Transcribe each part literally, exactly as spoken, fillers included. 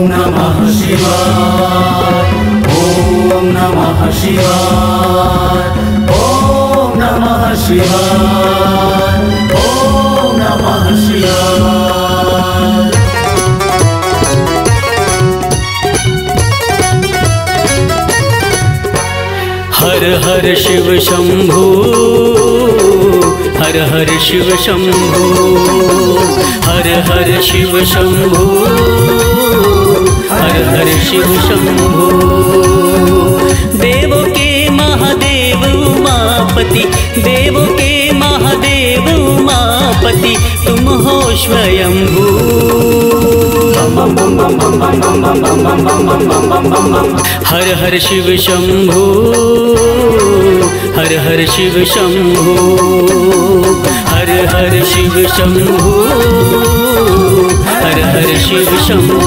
नमः शिवाय, ओम नमः शिवाय, ओम नमः शिवाय, ओम नमः शिवाय। हर हर शिव शंभू, हर हर शिव शंभू, हर हर शिव शंभू, हर हर शिव शंभू। देवों के महादेव उमापति, देवों के महादेव उमापति, तुम हो स्वयंभू। हर हर शिव शंभू, हर हर शिव शंभू, हर हर शिव शंभू, हर हर शिव शंभू।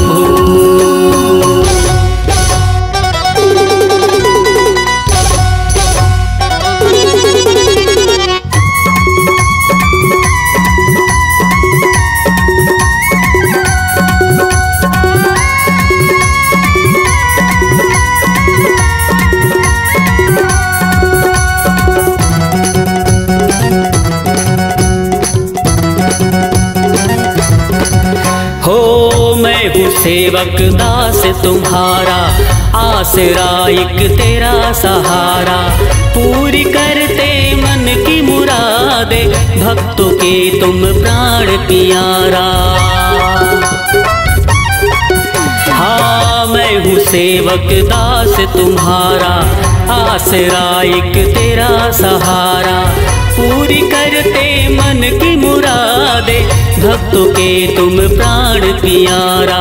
सेवक दास तुम्हारा, आसरा एक तेरा सहारा, पूरी करते मन की मुरादे, भक्तों के तुम प्राण प्यारा। हाँ मैं हूँ सेवक दास तुम्हारा, आसरा एक तेरा सहारा, पूरी करते मन की मुरादे, भक्तों के तुम प्राण प्यारा।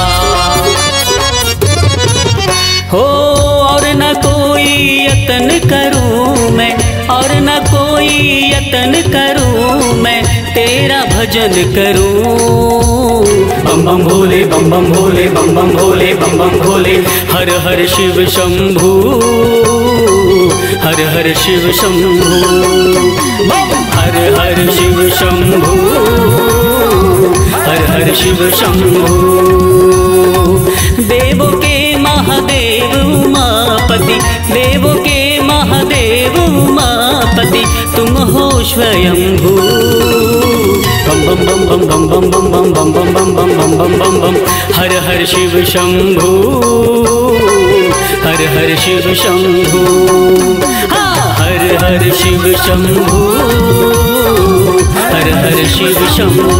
हो और न कोई यतन करूं मैं, और न कोई यतन करूं मैं, तेरा भजन करूं। बम बम भोले, बम बम भोले, बम बम भोले, बम बम भोले। हर हर शिव शंभू, हर हर शिव शंभू, हर हर शिव शंभू, हर हर शिव शंभू। देवों के महादेव उमापति, देवों के महादेव उमापति, तुम हो स्वयंभू। बम बम बम बम बम बम बम बम बम बम बम बम बम बम बम बम। हर हर शिव शंभू, हर हर शिव शंभू, हर हर शिव शंभू, हर हर शिव शंभू।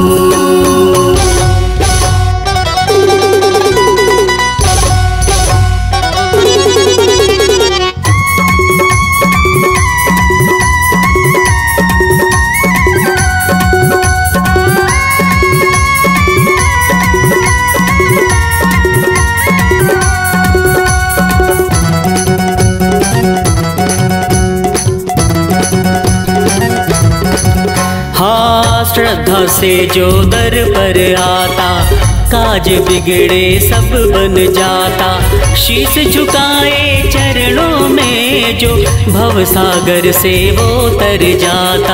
श्रद्धा से जो दर पर आता, काज बिगड़े सब बन जाता, शीश झुकाए चरणों में जो, भव सागर से वो तर जाता।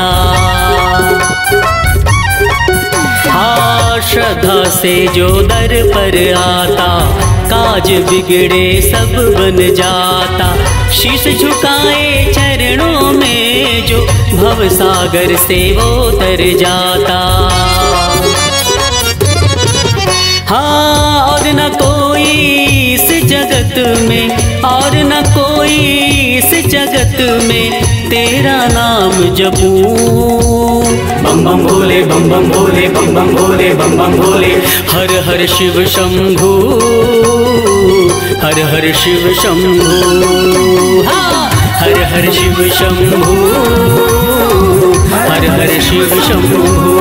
हाँ श्रद्धा से जो दर पर आता, काज बिगड़े सब बन जाता, शीश झुकाए चरणों में जो, भव सागर से वो तर जाता। हाँ और न कोई इस जगत में, और न कोई इस जगत में, तेरा नाम जपूं। बम बम भोले, बम बम भोले, बम बम भोले, बम बम भोले। हर हर शिव शंभू, हर हर शिव शंभू, हर हर शिव शंभू, हर हर शिव शंभू।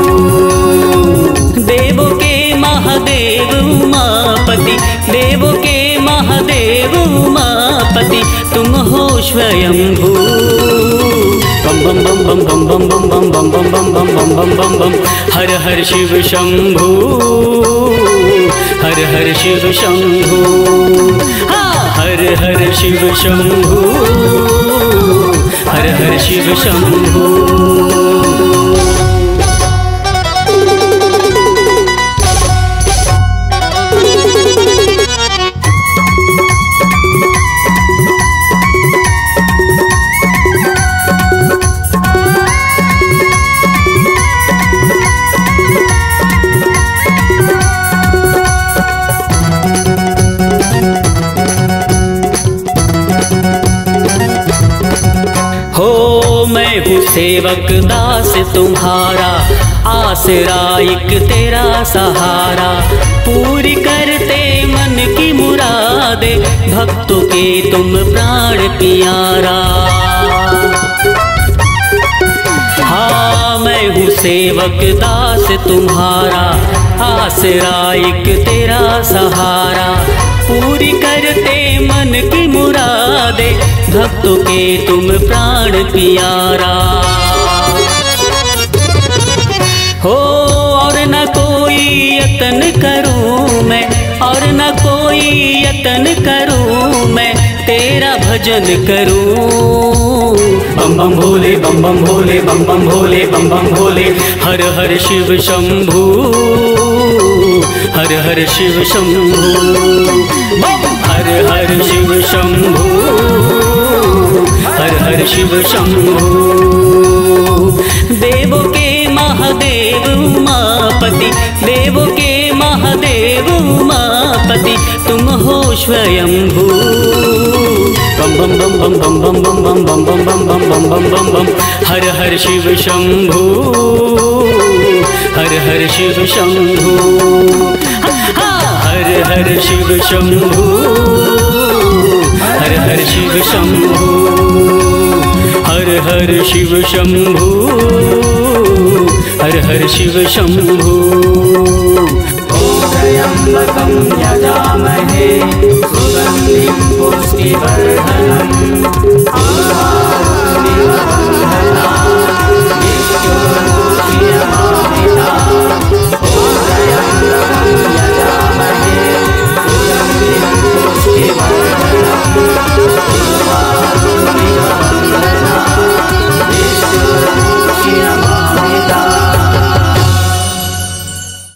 देवों के महादेव उमापति, देवों के महादेव उमापति, तुम हो स्वयंभू। बम बम बम बम बम बम बम बम बम बम बम बम बम बम बम बम। हर हर शिव शंभू, हर हर शिव शंभू, हर हर शिव शंभू, हर हर शिव शंभू। मैं हूँ सेवक दास तुम्हारा, आसरा एक तेरा सहारा। पूरी करते मन की मुरादे, भक्तों के तुम प्राण प्यारा। हाँ मैं हूँ सेवक दास तुम्हारा, आसरा एक तेरा सहारा। पूरी करते मन की मुरादे, भक्तों के तुम प्राण प्यारा। हो और न कोई यतन करूं मैं, और न कोई यतन करूं मैं, तेरा भजन करूं। बम बम भोले बम बम भोले बम बम भोले बम बम भोले, हर हर शिव शंभू, हर हर शिव शंभू। हर हर शिव शंभू, हर हर शिव शंभू। देवों के महादेव उमापति, देवों के महादेव उमापति, तुम हो स्वयंभू। बम बम बम बम बम बम बम बम बम बम बम बम बम बम बम, हर हर शिव शंभू, हर हर शिव शंभू। हर हर शिव शंभू, हर हर शिव शंभू, हर हर शिव शंभू, हर हर शिव शंभू। त्र्यंबकं यजामहे सुगंधिं पुष्टिवर्धनम्।